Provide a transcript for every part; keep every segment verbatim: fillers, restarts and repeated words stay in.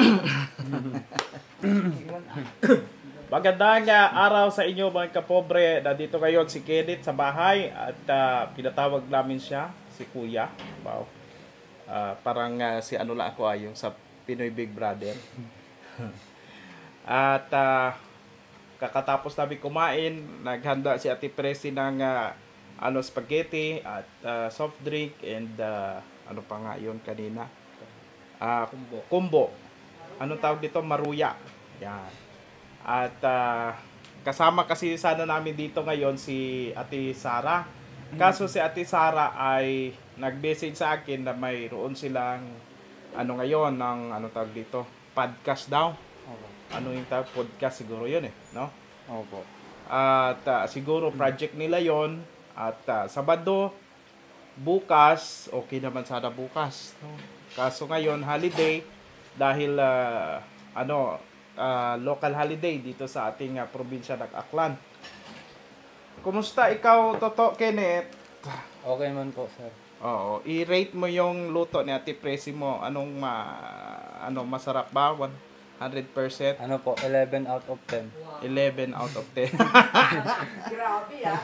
Magandang uh, araw sa inyo mga kapobre. Nandito ngayon si Kenneth sa bahay at uh, pinatawag namin siya, si Kuya. Wow. Uh, parang uh, si ano lang ako ay yung sa Pinoy Big Brother. At uh, kakatapos namin kumain, naghanda si Ate Presi ng uh, ano spaghetti at uh, soft drink and uh, ano pa nga yun kanina? Uh, kumbo. Kumbo. Anong tawag dito? Maruya. Yan. At uh, kasama kasi sana namin dito ngayon si Ate Sara. Kaso si Ate Sara ay nag-message sa akin na mayroon silang ano ngayon ng ano tawag dito, podcast daw. Ano yung tawag? Podcast siguro yun eh, no? Opo. At uh, siguro project nila yon. At uh, Sabado, bukas, okay naman sana bukas. No? Kaso ngayon, holiday, dahil uh, ano, Uh, local holiday dito sa ating uh, probinsya ng Aklan. Kumusta ikaw, Toto Kenneth? Okay man po, sir. Oo, i-rate mo yung luto ni Ate Presi mo. Anong ma ano masarap ba? one hundred percent? Ano po, eleven out of ten. eleven out of ten. Grabe ah.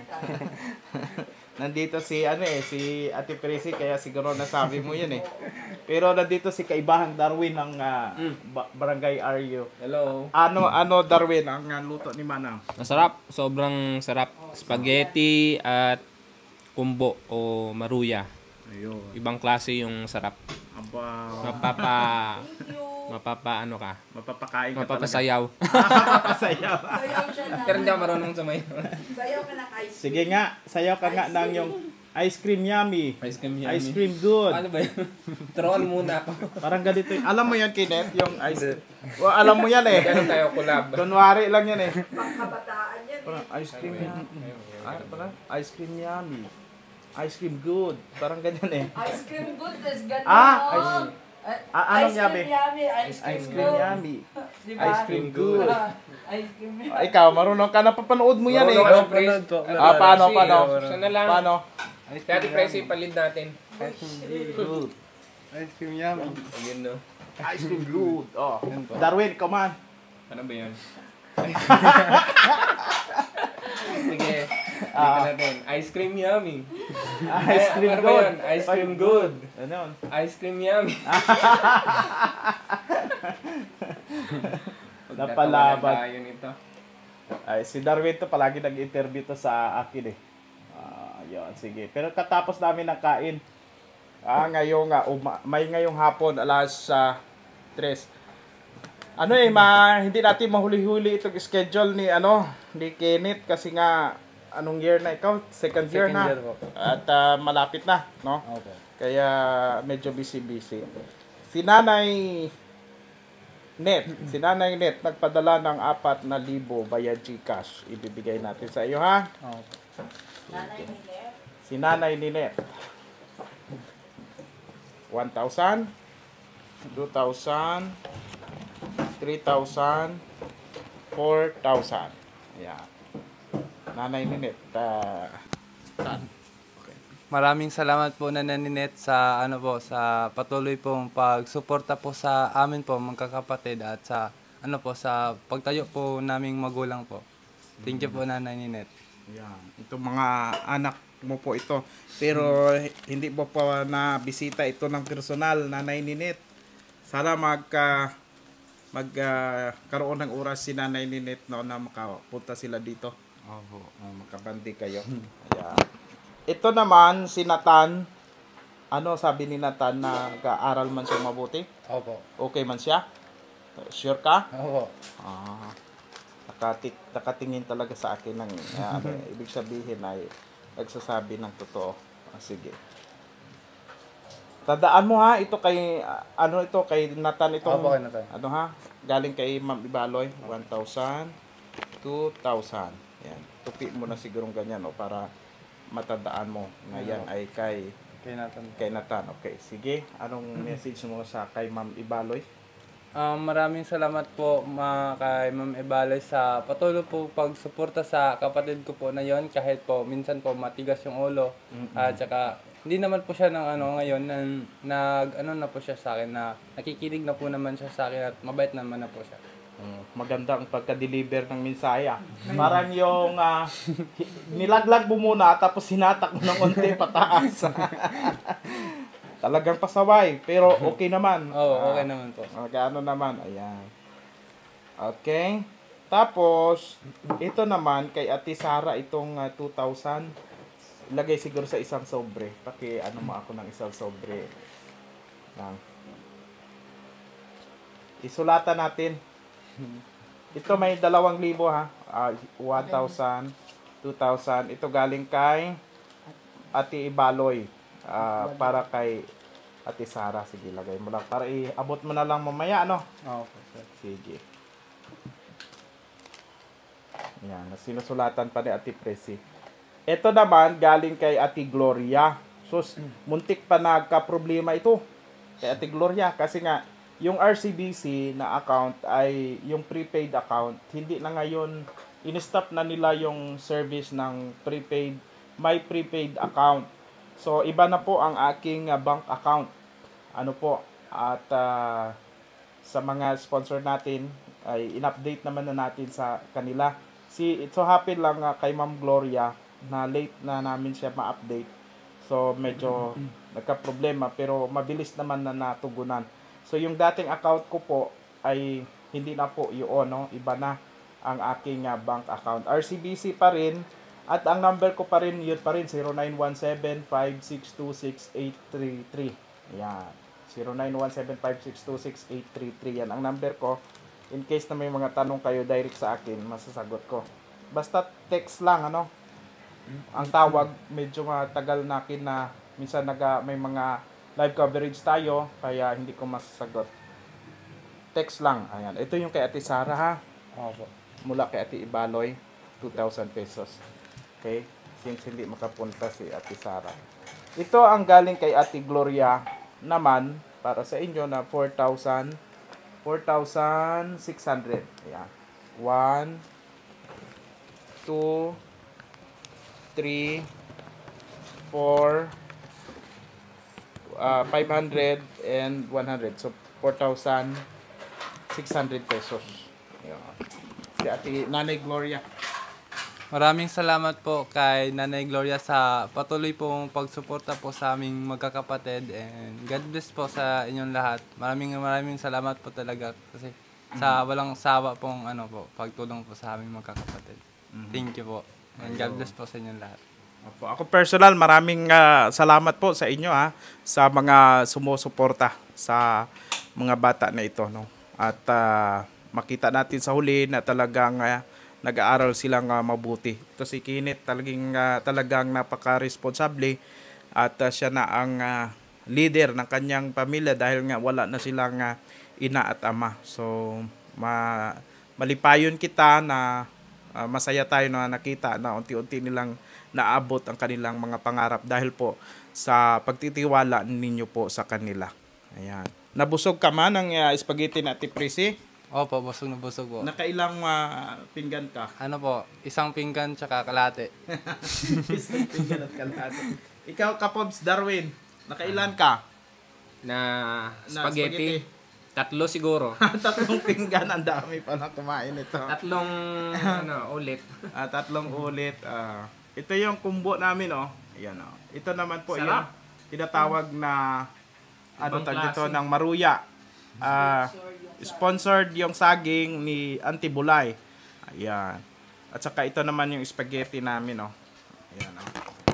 Nandito si ano eh, si Ate Presi kaya siguro nasabi mo yun eh. Pero nandito si Kaibahang Darwin ng uh, ba- Barangay R U. Hello. Ano ano Darwin ang uh, luto ni Manang? Masarap, sobrang sarap. Spaghetti at kumbo o maruya. Ayun. Ibang klase yung sarap. Aba, Mapapa mapapa ano ka? mapapakain ka Mapapasayaw. talaga. Mapapasayaw. Sayaw siya na. Pero hindi ako marunong sumayaw. Sayaw ka ng ice. Sige nga, sayaw ka nga ng yung ice cream yummy. Ice cream yummy. Ice cream good. Ano ba yun? Troll muna ako. Parang ganito. yun. Alam mo yan, Kenneth, yung ice well, alam mo yan eh. Ganun tayo collab. Kunwari lang yan eh. Pangkabataan yan. Parang ice cream. Ay, parang ice cream yummy. Ice cream good. Parang ganyan eh. Ice cream good, tas ganun. Ah, oh. ice- Ah, Ah, anong ice yummy? cream yummy? Ice cream Ice cream good. yummy. Diba? Ice cream good. Ah, Ice cream yummy. Ah, ikaw, marunong ka na papanood mo yan eh. Marunong ako, Pres. Ah, paano, paano? Siya na lang. Paano? Dati Presi, palid natin. Good. Ice cream yummy. Ayun no. Ice cream good. Oh. Darwin, come on. Ano ba yun? Sige. Ah. Dito natin. Ice cream yummy. Ice cream Ano ba good. yun? Ice cream good. Ano yun? Ice cream yummy. Napalaban. tayo nito. Ay, si Darwin to palagi nag-interview to sa akin eh. Ah, yun, sige. Pero katapos namin ng kain, ah, ngayong, ah, uma, may ngayong hapon, alas uh, tres. Ano eh, ma, hindi natin mahuli-huli itong schedule ni, ano, ni Kenneth kasi nga, anong year na ikaw? Second year Second na. year po. At ah, malapit na, no? Okay. Kaya medyo busy-busy. Si Nanay Net, si Nanay Net nagpadala ng apat na libo via GCash. Ibibigay natin sa iyo, ha? Okay. Nanay ni Lep. Si Nanay ni Net. one thousand, two thousand, three thousand, four thousand. Ayan. Nanay ni Net. Uh, Maraming salamat po na Naninet sa ano po sa patuloy pong pagsuporta po sa amin po mga kakapatid at sa ano po sa pagtayo po naming magulang po. Thank you po Nanay Ninet. Ayan. Itong mga anak mo po ito. Pero hindi po pa na bisita ito ng personal, Nanay Ninet. Sana magka magkaroon ng oras si Nanay Ninet no, na makapunta sila dito. Opo. Uh, makabandi kayo. Ayan. Ito naman si Nathan. Ano sabi ni Nathan na nag-aaral man siya mabuti? Opo. Okay man siya? Sure ka? Opo. Ah. Nakatik, nakatingin talaga sa akin ng uh, ano, ibig sabihin ay nagsasabi ng totoo. Ah, sige. Tandaan mo ha, ito kay uh, ano ito kay Nathan ito. Opo, kay Nathan. Ano ha? Galing kay Ma'am Ibaloy, one thousand, two thousand. Yan. Tupi mo na sigurong ganyan no para matandaan mo na yan ay kay Kay Nathan. kay Nathan. Okay, sige. Anong message mo sa kay Ma'am Ibaloy? Um, maraming salamat po ma kay Ma'am Ebalay sa patuloy po pagsuporta sa kapatid ko po na yon kahit po minsan po matigas yung ulo Mm-mm. at saka hindi naman po siya ng ano ngayon, nag, nag ano na po siya sa akin, na nakikinig na po naman siya sa akin at mabait naman na po siya. Mm, maganda ang pagka-deliver ng mensaya. Parang yung ah, nilaglag mo muna tapos hinatak mo ng konti pataas. Talagang pasaway, pero okay naman. Oo, okay naman po. Ah, gaano naman, ayan. Okay. Tapos, ito naman kay Ate Sara itong ah, two thousand. Ilagay siguro sa isang sobre. Paki ano mo ako ng isang sobre. Lang. Isulatan natin. Ito may dalawang libo ha. Ah, one thousand, two thousand. Ito galing kay Ate Ibaloy. Ah, para kay Ate Sara. Sige, lagay mo lang. Para iabot mo na lang mamaya, ano? Oo po, sir. Sige. Yan, sinusulatan pa ni Ate Presi. Ito naman, galing kay Ate Gloria. Sus, muntik pa nagka-problema ito. Kay Ate Gloria. Kasi nga, yung R C B C na account ay yung prepaid account. Hindi na ngayon, in-stop na nila yung service ng prepaid, my prepaid account. So, iba na po ang aking uh, bank account. Ano po, at uh, sa mga sponsor natin, ay in-update naman na natin sa kanila. Si, it so happy lang uh, kay Ma'am Gloria na late na namin siya ma-update. So, medyo nagka-problema pero mabilis naman na natugunan. So, yung dating account ko po ay hindi na po yun, no? Iba na ang aking uh, bank account. R C B C pa rin. At ang number ko pa rin, yun pa rin, zero nine one seven, five six two six, eight three three. Ayan. zero nine one seven, five six two six, eight three three. Yan ang number ko. In case na may mga tanong kayo direct sa akin, masasagot ko. Basta text lang, ano? Ang tawag, medyo matagal na akin na minsan naga, may mga live coverage tayo, kaya hindi ko masasagot. Text lang. Ayan. Ito yung kay Ate Sara, ha? Opo. Mula kay Ate Ibaloy, two thousand pesos. Okay? Since hindi makapunta si Ate Sara. Ito ang galing kay Ate Gloria naman, para sa inyo na four thousand, four thousand six hundred. Ayan. one, two, three, four, uh, five hundred, and one hundred. So, four thousand six hundred pesos. Ayan. Si Ate Nanay Gloria. Maraming salamat po kay Nanay Gloria sa patuloy pong pagsuporta po sa aming magkakapatid, and God bless po sa inyong lahat. Maraming maraming salamat po talaga kasi sa walang sawa pong ano po, pagtulong po sa aming magkakapatid. Thank you po. And God bless po sa inyong lahat. Opo, ako personal, maraming ah, salamat po sa inyo ha, sa mga sumusuporta sa mga bata na ito, no. At ah, makita natin sa huli na talagang ah, nag-aaral silang uh, mabuti. Ito si Kenneth talagang, uh, talagang napaka-responsable at uh, siya na ang uh, leader ng kanyang pamilya dahil nga wala na silang uh, ina at ama. So, ma malipayon kita na uh, masaya tayo na nakita na unti-unti nilang naabot ang kanilang mga pangarap dahil po sa pagtitiwala ninyo po sa kanila. Ayan. Nabusog ka man ng uh, spaghetti na Ate Presi? Opo, busog na busog po. Nakailang uh, pinggan ka? Ano po, isang pinggan tsaka kalate. Isang pinggan at kalahati. Ikaw, Kapobs Darwin, nakailan ka? Na Na spaghetti. Tatlo siguro. Tatlong pinggan, ang dami pa na kumain ito. Tatlong ano, ulit. Ah, tatlong ulit. Ah, ito yung kumbo namin, oh. Ayan, oh. Ito naman po yung Sarap. tinatawag na ano Ibang tag dito klase. ng maruya. Ah, sponsored yung saging ni Auntie Bulay. Ayan. At saka ito naman yung spaghetti namin, oh. Ayan, oh.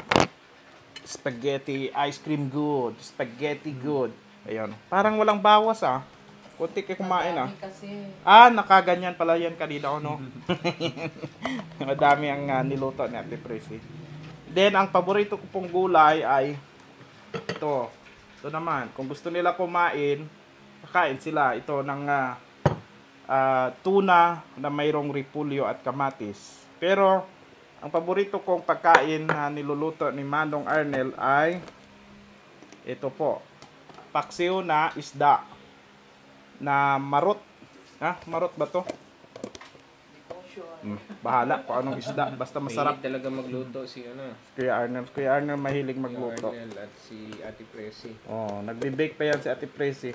Spaghetti ice cream good. Spaghetti good. Ayan. Parang walang bawas, ah. Kunti kayo kumain, ah. Madami kasi. Ah, nakaganyan pala yan kanina, ano? Madami ang uh, niluto ni Ate Presi. Then, ang paborito ko pong gulay ay ito. Ito naman. Kung gusto nila kumain, kakain sila. Ito ng uh, uh, tuna na mayroong repulyo at kamatis. Pero, ang paborito kong pagkain na niluluto ni Manong Arnel ay ito po. Paksiw na isda na marot. Ha? Marot ba to? Mm, bahala kung anong isda. Basta masarap. Mahilig talaga magluto si ano. Kuya Arnold. Kuya Arnold mahilig magluto. Arnel at si Ate Presi. Oh, nagbe-bake pa yan si Ate Presi.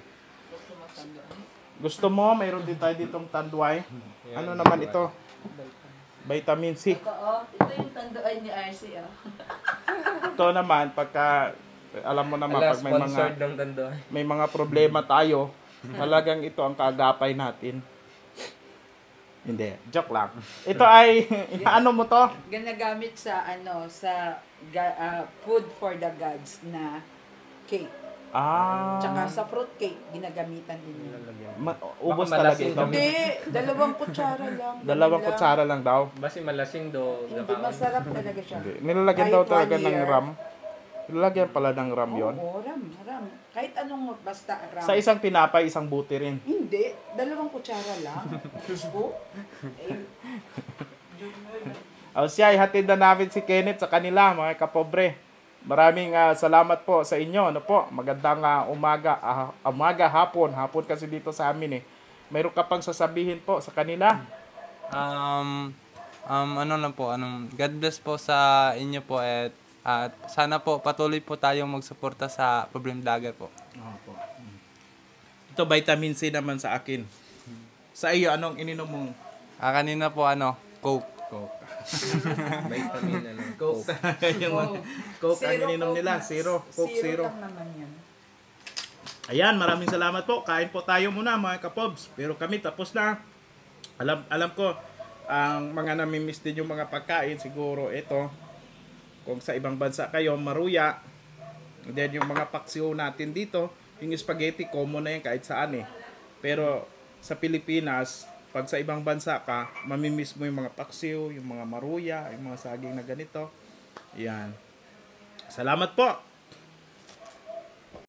Gusto mo, mayroon din tayo ditong tanduay. Ano naman ito? Vitamin C. Ito, oh. Ito yung tanduay ni R C, oh. Ito naman, pagka, alam mo naman, Ala, pag may mga, sponsored ng ganda. may mga problema tayo, talagang ito ang kaagapay natin. Hindi, joke lang. Ito ay, ano mo to? Ginagamit sa, ano, sa ga- ah, food for the gods na cake. Ah, Tsaka sa fruit cake, ginagamitan din yun. ma- ubos Baka talaga malasing ito. Hindi, dalawang kutsara lang. Dalawang ganun lang. kutsara lang daw. Basi malasing do. Hindi, masarap talaga siya. Hindi. Nilalagyan Kahit daw one talaga ng year. ram. Nilalagyan pala ng ram yon. Oo, ram, ram. Kahit anong basta ram. Sa isang tinapay, isang buti rin. Hindi, dalawang kutsara lang. Diyos ko. Eh, O siya, ihatid na namin si Kenneth sa kanila, mga kapobre. Maraming ah, salamat po sa inyo. Ano po? Magandang ah, umaga, ah, umaga, hapon. Hapon kasi dito sa amin eh. Mayroon ka pang sasabihin po sa kanila. Um, um, ano lang po, anong, God bless po sa inyo po at, at sana po patuloy po tayong magsuporta sa Problem Vlogger po. Ito, vitamin C naman sa akin. Sa iyo, anong ininom mong Ah, kanina po ano, Coke. Coke? Vitamin ano. Coke. Yung Coke ang Zero ininom Coke nila. na- Zero. Coke zero. lang naman yan. Ayan, maraming salamat po. Kain po tayo muna mga kapobs. Pero kami tapos na. Alam alam ko ang mga namimiss din yung mga pagkain siguro ito. Kung sa ibang bansa kayo, maruya. And then yung mga paksiw natin dito, yung spaghetti common na yan kahit saan eh. Pero sa Pilipinas, pag sa ibang bansa ka, mamimiss mo yung mga paksiw, yung mga maruya, yung mga saging na ganito. Yan. Salamat po.